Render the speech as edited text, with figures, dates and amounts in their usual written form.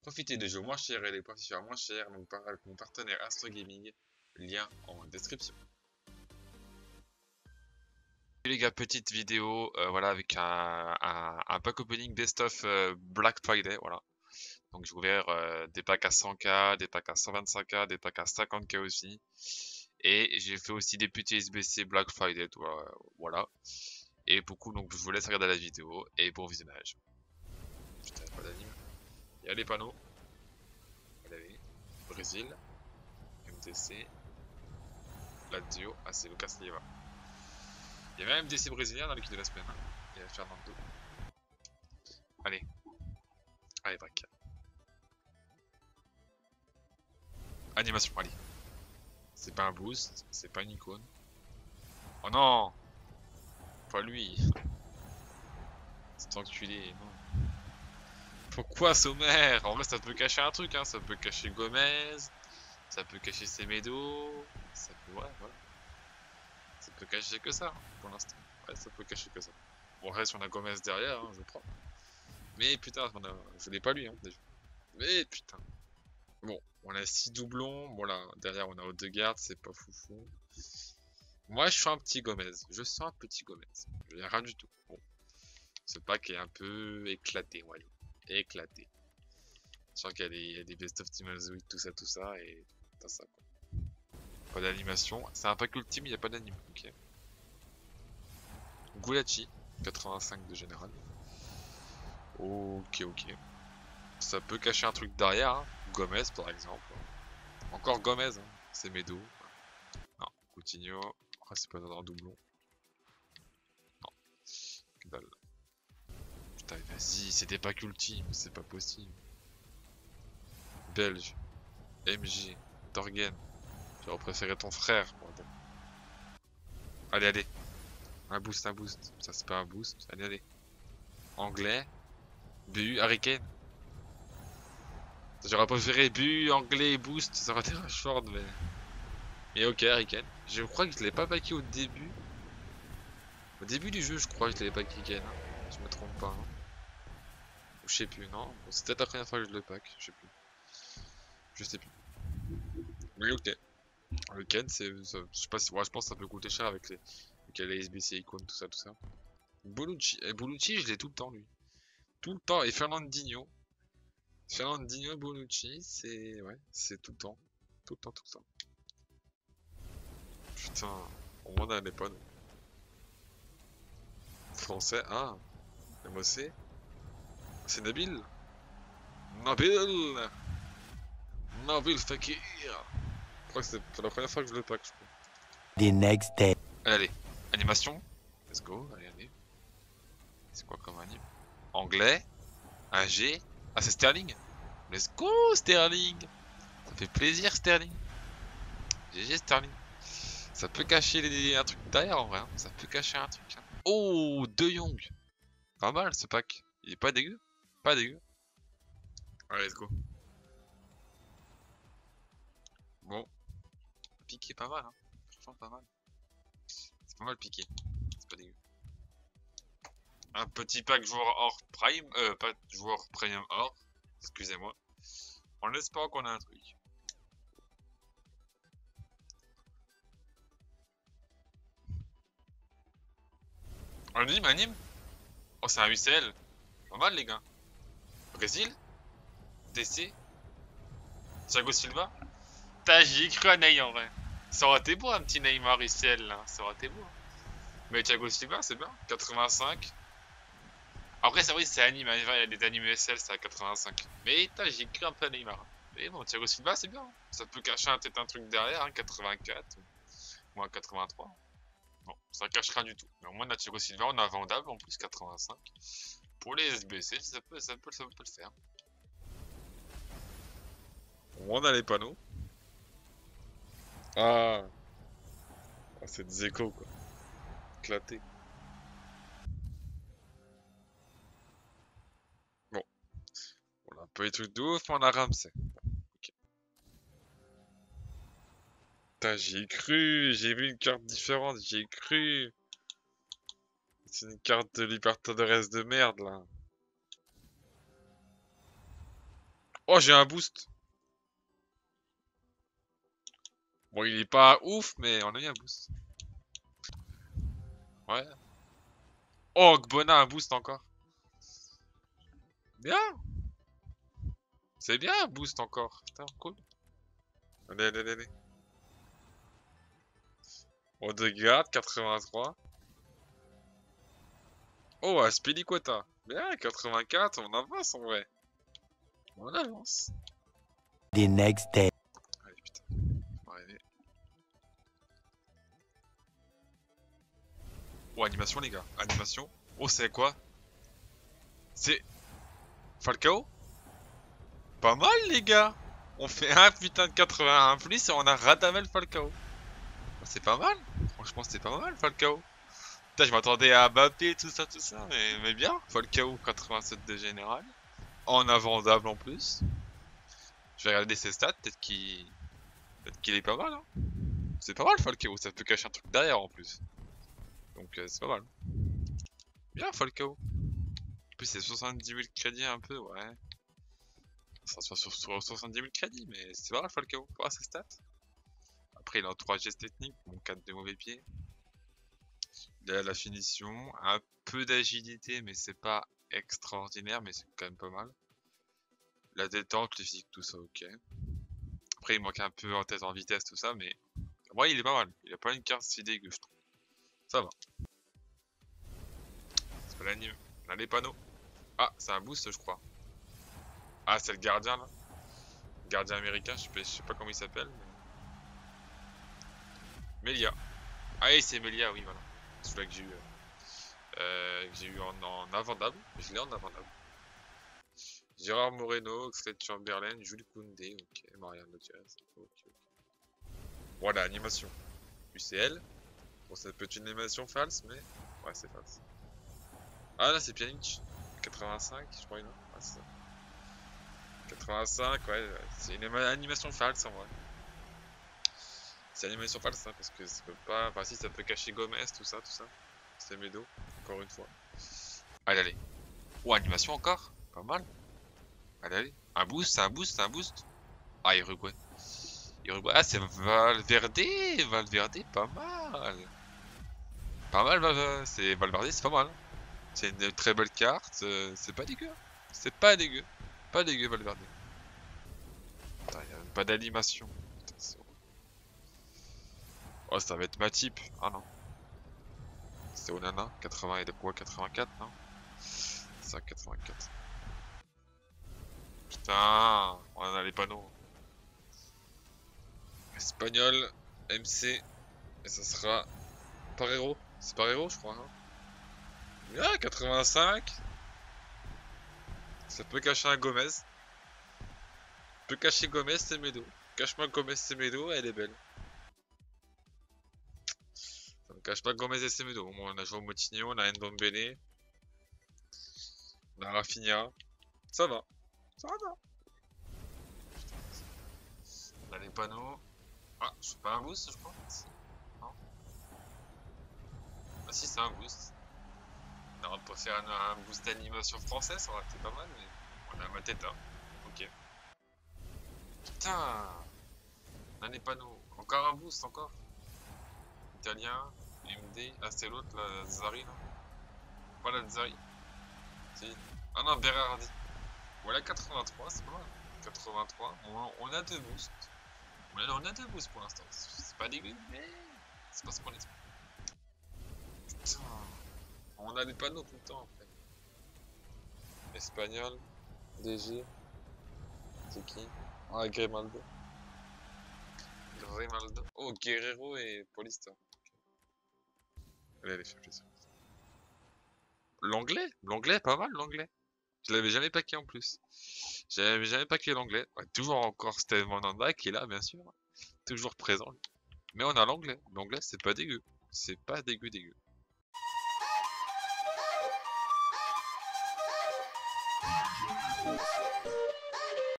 Profitez de jeux moins chers et des profiteurs moins chers donc avec mon partenaire Astro Gaming. Lien en description. Et les gars, petite vidéo voilà avec un pack opening best of Black Friday, voilà. Donc j'ai ouvert des packs à 100K, des packs à 125K, des packs à 50K aussi. Et j'ai fait aussi des petits SBC Black Friday, voilà. Et beaucoup, donc je vous laisse regarder la vidéo et bon visionnage. Putain, pas d'anime. Il y a les panneaux. Allez, Brésil, MTC, Lazio, ah c'est Lucas Leiva. Il y a même MTC brésilien dans l'équipe de la semaine. Hein. Il y a Fernando. Allez, allez, back. Animation, allez. C'est pas un boost, c'est pas une icône. Oh non! Pas lui. C'est enculé, non. Pourquoi Sommer? En vrai, ça peut cacher un truc, hein. Ça peut cacher Gomez, ça peut cacher Semedo, ça peut, ouais, voilà. Ça peut cacher que ça, hein, pour l'instant. Ouais, ça peut cacher que ça. Bon, reste, on a Gomez derrière, hein, je prends. Mais putain, je l'ai pas lui, hein, déjà. Mais putain. Bon, on a 6 doublons. Bon, là, derrière, on a Odegaard, c'est pas foufou. Moi, je suis un petit Gomez. Je sens un petit Gomez. Je n'ai rien du tout. Bon, ce pack est un peu éclaté, on va dire. Éclaté. Je sens qu'il y a des best of Team Alzoid, tout ça, et t'as ça, quoi. Pas d'animation. C'est un pack ultime, il n'y a pas d'anime. Ok. Gulachi, 85 de général. Ok, ok. Ça peut cacher un truc derrière, hein. Gomez, par exemple. Encore Gomez, hein. C'est Medo. Non, Coutinho. Ah, c'est pas un doublon. Non, que dalle. Putain, vas-y, c'était pas qu'ultime, c'est pas possible. Belge, MJ, Torgen. J'aurais préféré ton frère, bordel. Allez, allez. Un boost, un boost. Ça, c'est pas un boost. Allez, allez. Anglais. BU, Harry Kane. J'aurais préféré BU, anglais, boost. Ça aurait été Rashford, mais. Mais ok, Harry Kane. Je crois que je l'ai pas packé au début. Au début du jeu, je crois que je l'avais packé Kane. Hein. Je me trompe pas. Hein. Ou je sais plus, non. Bon, c'est peut-être la première fois que je le pack. Je sais plus. Je sais plus. Mais ok. Le Ken, je sais pas si, ouais, je pense que ça peut coûter cher avec les SBC icônes, tout ça, tout ça. Bonucci, Bonucci, je l'ai tout le temps, lui. Tout le temps. Et Fernandinho. Fernandinho et Bonucci, c'est, ouais, c'est tout le temps. Tout le temps, tout le temps. Putain, on m'en a pas, nous. Français, ah, MOC. C'est Nabil. Nabil. Nabil Fekir. Je crois que c'est la première fois que je le pack, je crois. The next day. Allez, animation. Let's go, allez, allez. C'est quoi comme anime? Anglais. AG. Ah, c'est Sterling. Let's go, Sterling. Ça fait plaisir, Sterling. GG, Sterling. Ça peut cacher un truc derrière, en vrai. Hein. Ça peut cacher un truc. Hein. Oh, De Jong. Pas mal, ce pack. Il est pas dégueu. Pas dégueu. Allez, let's go. Bon. Piqué, pas mal. Hein. Franchement, pas mal. C'est pas mal piqué. C'est pas dégueu. Un petit pack joueur hors prime. Pas joueur premium hors. Excusez-moi. En espérant qu'on a un truc. Anime. Oh, c'est un UCL. Pas mal, les gars. Brésil. DC. Thiago Silva. T'as, j'y ai cru à Ney en vrai. Ça aurait été beau un petit Neymar UCL là. Ça aurait été beau. Mais Thiago Silva, c'est bien. 85. Après, c'est vrai, c'est anime. Il y a des animes UCL, c'est à 85. Mais j'y cru un peu à Neymar. Mais bon, Thiago Silva, c'est bien. Ça peut cacher peut-être un truc derrière, hein, 84. Ou un 83. Bon, ça cache rien du tout. Mais au moins, on Thiago Silva, on a vendable en plus 85. Pour les SBC, ça peut le faire. On a les panneaux. Ah, c'est des échos quoi. Éclaté. Bon, on a un peu les trucs de ouf, mais on a Ramsey. Okay. Putain, j'y ai cru, j'ai vu une carte différente, j'y ai cru. C'est une carte de Libertadores de merde là. Oh, j'ai un boost. Bon, il est pas ouf, mais on a eu un boost. Ouais. Oh, Gbona, un boost encore. Bien. C'est bien, un boost encore. Putain, cool. Allez, allez, allez, allez. On garde 83. Oh, Aspilicueta. Bien, 84, on avance en vrai. On avance. The next day. Allez, putain. Faut arriver. Oh, animation, les gars. Animation. Oh, c'est quoi? C'est Falcao? Pas mal, les gars. On fait un putain de 81 plus et on a Radamel Falcao. C'est pas mal. Franchement, c'était pas mal, Falcao. Putain, je m'attendais à Mbappé, tout ça, mais bien. Falcao, 87 de général. En invendable en plus. Je vais regarder ses stats, peut-être qu'il est pas mal, hein. C'est pas mal, Falcao, ça peut cacher un truc derrière en plus. Donc c'est pas mal. Bien, Falcao. En plus, c'est 70 000 crédits un peu, ouais. Ça soit sur 70 000 crédits, mais c'est pas mal, Falcao. Pour ses stats. Après, il a un 3 gestes techniques, bon 4 de mauvais pieds. Il a la finition, un peu d'agilité, mais c'est pas extraordinaire, mais c'est quand même pas mal. La détente, le physique, tout ça, ok. Après, il manque un peu en tête en vitesse, tout ça, mais ouais, il est pas mal. Il a pas une carte si dégueu, je trouve. Ça va. C'est pas l'anime. On a les panneaux. Ah, c'est un boost, je crois. Ah, c'est le gardien, là. Gardien américain, je sais pas comment il s'appelle. Mais... Melia. Ah oui, c'est Melia, oui, voilà. C'est celui-là que j'ai eu en invendable. Je l'ai en invendable. Gérard Moreno, Oxlade Chamberlain, Jules Koundé, ok, Mariano Diaz, ok. Voilà, animation. UCL. Bon, ça peut être une animation false, mais... Ouais, c'est false. Ah là, c'est Pjanic. 85, je crois, non? Ah, c'est ça. 85, ouais, c'est une animation false en vrai. C'est animation false, hein, parce que ça peut pas... Enfin, si, ça peut cacher Gomez, tout ça, tout ça. C'est Medo, encore une fois. Allez, allez. Oh, animation encore? Pas mal. Allez, allez. Un boost, c'est un boost, c'est un boost. Ah, Uruguay. Uruguay. Ah, c'est Valverde. Valverde, pas mal. Pas mal, c'est Valverde, c'est pas mal. C'est une très belle carte. C'est pas dégueu. C'est pas dégueu. Pas dégueu, Valverde. Putain, y a même pas d'animation. Oh, ça va être ma type. Ah non. C'est Onana. 80 et de quoi? 84, non? C'est ça, 84. Putain, on a les panneaux. Espagnol, MC, et ça sera Parero. C'est Parero, je crois. Hein. Ah, 85. Ça peut cacher un Gomez. Ça peut cacher Gomez, c'est Medo. Cache-moi Gomez, c'est Medo, elle est belle. Ça me cache pas Gomez et Semedo. Au moins, on a joué au Motinho, on a Ndombele. On a Rafinha. Ça va. Ça va. On a les panneaux. Ah, je fais pas un boost, je crois. Non. Ah si, c'est un boost. On aurait pu faire un boost d'animation français, ça aurait été pas mal, mais on a Mateta. Ok. Putain. On a les panneaux. Encore un boost, encore. Italien. MD. Ah, c'est l'autre, la Zari, là. Pas la Zari. Si. Ah non, Berardi. Voilà, 83, c'est pas mal. 83. On a deux boosts. On a deux boosts pour l'instant. C'est pas dégueu, mais c'est pas ce qu'on espère. Putain. On a des panneaux tout le temps en fait. Espagnol, DG. C'est qui? Ah, Grimaldo. Grimaldo. Oh, Guerrero et Paulista. Allez, allez, fais plaisir. L'anglais? L'anglais, pas mal l'anglais. Je l'avais jamais packé en plus. J'avais jamais packé l'anglais. Ouais, toujours encore Steve Mandanda qui est là, bien sûr. Toujours présent. Mais on a l'anglais. L'anglais, c'est pas dégueu. C'est pas dégueu, dégueu.